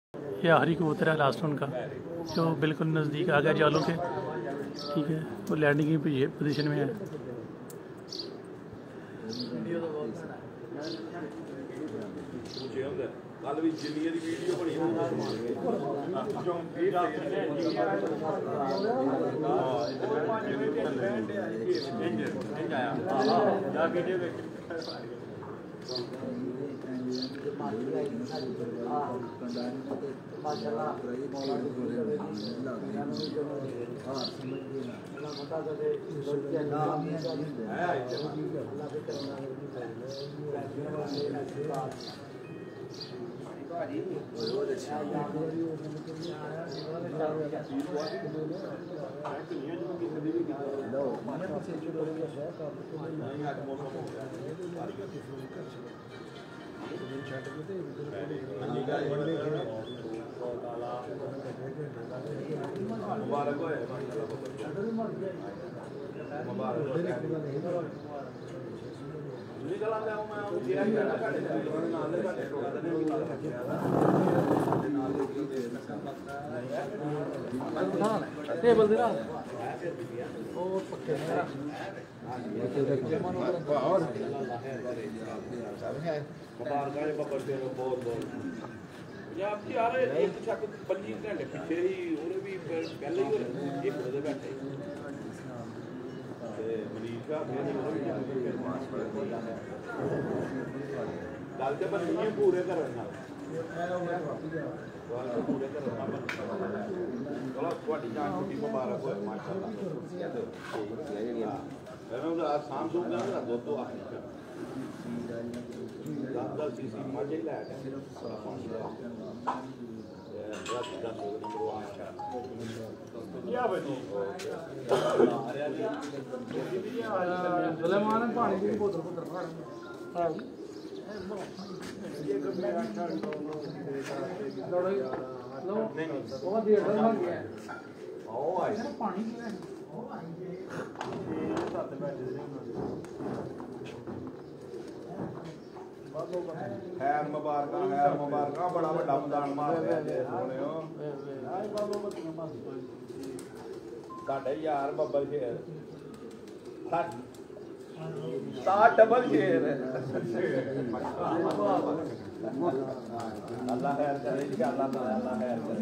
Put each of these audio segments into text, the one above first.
ये आखिरी कबूतर है लास्ट उनका, जो बिल्कुल नज़दीक आ गया जालों के। ठीक है, वो लैंडिंग की पोजीशन में है। खैर मुबारक बड़ा बड़ा मैदान मार साढ़े यार बब्बर शेर 60 डबल शेर अल्लाह खैर करे इंशाअल्लाह अल्लाह खैर करे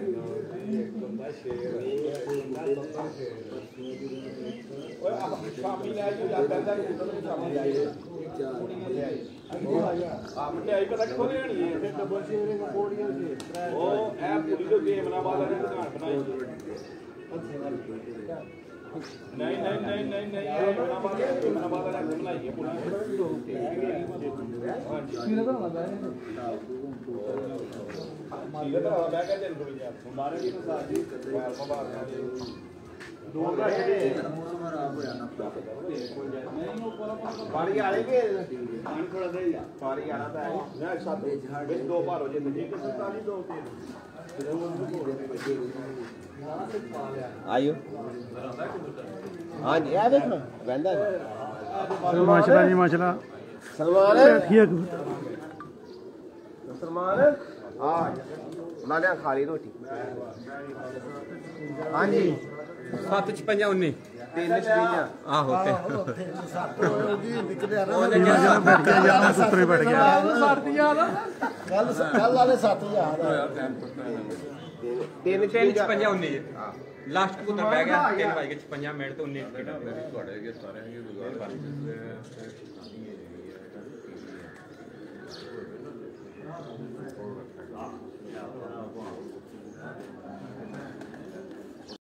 ओए आप शामी ले आइए या पहले शामी ले आइए आप ले आई पता किथों लेनी है डबल शेर को कोड़ियां से ओ ए पूरी जो गेम ना वाला ने दुकान बनाई नहीं नहीं नहीं नहीं नहीं ये बना वाला ने बनाई है पूरी सीधा तो लगा है सीधा तो लगा के जन कोई यार हमारे भी तो साथ ही मुबारक दो का खराब हो जाना पानी आले के पानी थोड़ा दे जा पानी आना था ना साथ में दो बार हो जाए ठीक है सरकारी दो तीन आयो हाँ जी आ देखो वेंदा माशाल्लाह जी माशाल्लाह। सलमान सलमान हाँ ला लिया खा ली रोटी हाँ जी 755 356 आहो ते कल वाले 7000 356 लास्ट कबूतर पै गया 3:56 मिनट तो 19 मिनट